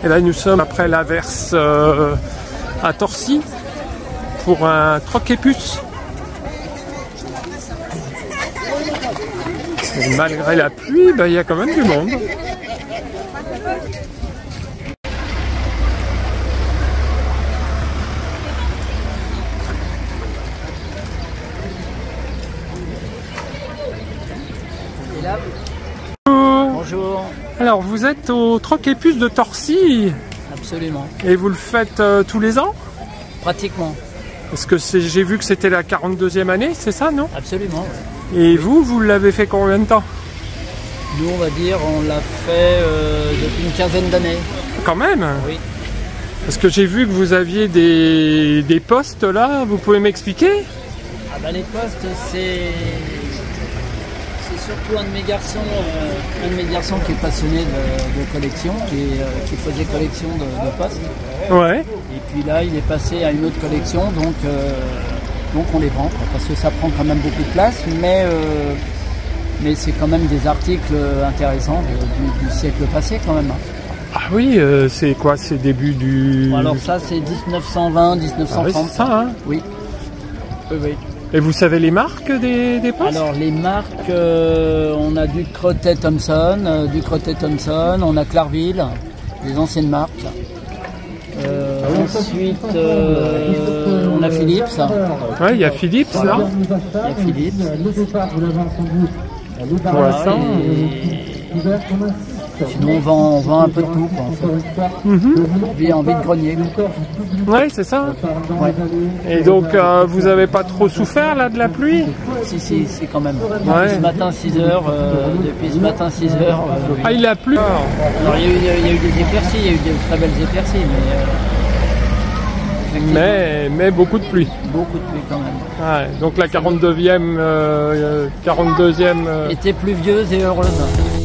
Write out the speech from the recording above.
Et là nous sommes après l'averse à Torcy pour un troc-et-puce. Et malgré la pluie, il y a quand même du monde. Bonjour. Alors vous êtes au troc-et-puce de Torcy. Absolument. Et vous le faites tous les ans? Pratiquement. Parce que j'ai vu que c'était la 42e année, c'est ça, non? Absolument. Et vous l'avez fait combien de temps? Nous, on va dire, on l'a fait depuis une quinzaine d'années. Quand même? Oui. Parce que j'ai vu que vous aviez des postes là, vous pouvez m'expliquer? Ah bah les postes, c'est surtout un de mes garçons qui est passionné de collection, qui faisait collection de postes. Ouais. Et puis là, il est passé à une autre collection, donc on les vend, parce que ça prend quand même beaucoup de place, mais c'est quand même des articles intéressants du siècle passé quand même. Ah oui, c'est quoi? C'est début du... Alors ça, c'est 1920, 1930. Ah oui, c'est ça, hein? Oui. Oui. Et vous savez les marques des postes? Alors les marques, on a du Crottet-Thompson, on a Clarville, des anciennes marques. Ensuite, on a Philips. Ouais, il y a Philips là. Il y a Philips. Voilà, sinon on vend un peu de tout, quoi, en fait. En vide-grenier. Ouais, c'est ça. Ouais. Et donc vous n'avez pas trop souffert là de la pluie? Si, quand même. Ouais. Depuis ce matin 6 heures. Oui. Ah, il a plu. Alors il y a eu des éclaircies, il y a eu des très belles éclaircies, mais beaucoup de pluie. Beaucoup de pluie quand même. Ouais, donc la 42e était pluvieuse et heureuse.